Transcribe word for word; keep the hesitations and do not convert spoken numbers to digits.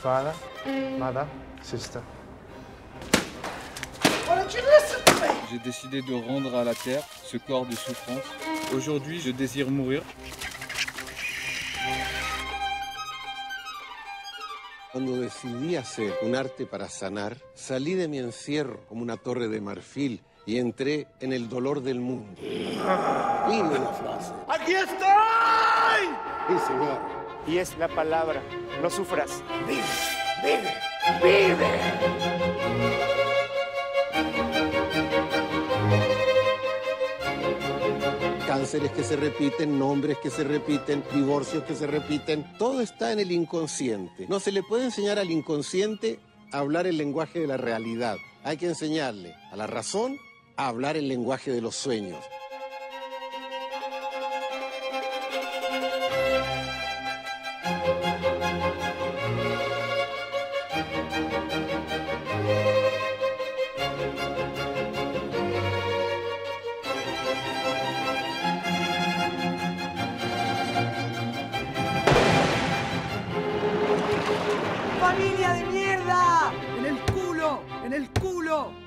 father, mother, sister. J'ai décidé de rendre à la terre ce corps de souffrance. Aujourd'hui, je désire mourir. Cuando decidí hacer un arte para sanar, salí de mi encierro como una torre de marfil y entré en el dolor del mundo. Vive la frase. ¡Aquí estoy! Sí, señor. Y es la palabra, no sufras. ¡Vive! ¡Vive! ¡Vive! Cánceres que se repiten, nombres que se repiten, divorcios que se repiten, todo está en el inconsciente. No se le puede enseñar al inconsciente a hablar el lenguaje de la realidad. Hay que enseñarle a la razón a hablar el lenguaje de los sueños. ¡Familia de mierda! ¡En el culo! ¡En el culo!